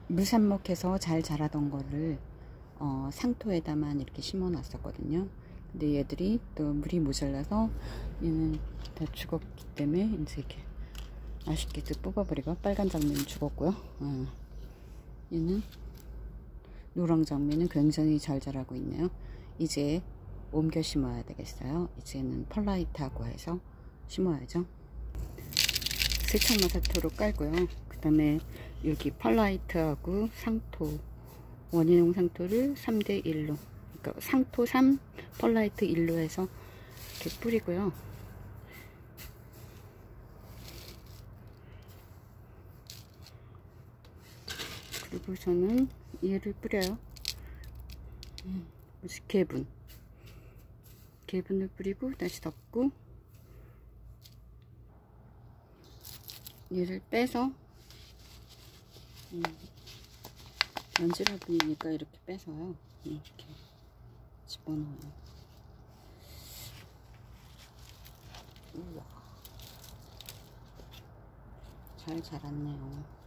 물삽목해서 잘 자라던 거를 상토에다만 이렇게 심어 놨었거든요. 근데 얘들이 또 물이 모자라서 얘는 다 죽었기 때문에 이제 이렇게 아쉽게도 뽑아버리고, 빨간 장미는 죽었고요. 얘는 노랑 장미는 굉장히 잘 자라고 있네요. 이제 옮겨 심어야 되겠어요. 이제는 펄라이트하고 해서 심어야죠. 세척마사토로 깔고요. 그 다음에 여기 펄라이트하고 상토, 원인용 상토를 3대1로, 그러니까 상토 3, 펄라이트 1로 해서 이렇게 뿌리고요. 그리고 저는 얘를 뿌려요. 개분을 뿌리고 다시 덮고, 얘를 빼서 연질화분이니까 이렇게 빼서요, 이렇게 집어넣어요. 우와, 잘 자랐네요.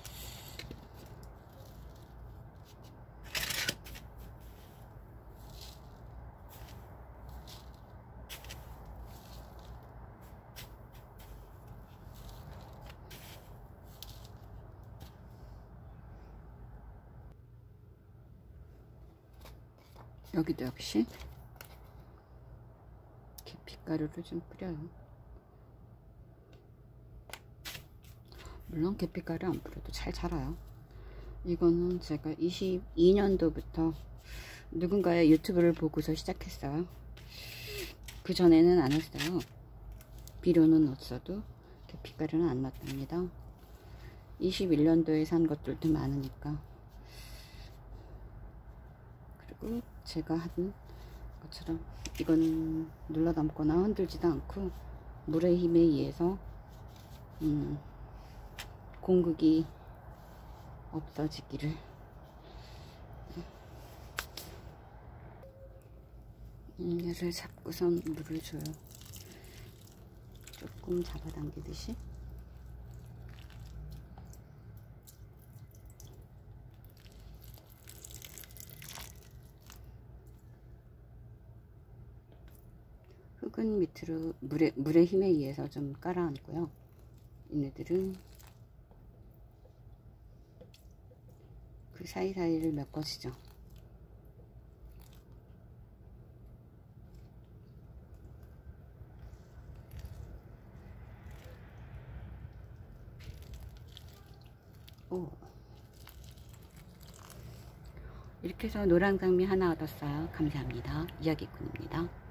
여기도 역시 계피가루를 좀 뿌려요. 물론 계피가루 안 뿌려도 잘 자라요. 이거는 제가 22년도부터 누군가의 유튜브를 보고서 시작했어요. 그 전에는 안 했어요. 비료는 넣었어도 계피가루는 안 넣었답니다. 21년도에 산 것들도 많으니까. 그리고 제가 한 것처럼 이건 눌러 담거나 흔들지도 않고 물의 힘에 의해서 공극이 없어지기를. 얘를 잡고선 물을 줘요. 조금 잡아당기듯이. 흙은 밑으로 물의 힘에 의해서 좀 깔아앉고요. 얘네들은 그 사이사이를 메꿔주죠. 오. 이렇게 해서 노랑장미 하나 얻었어요. 감사합니다. 이야기꾼입니다.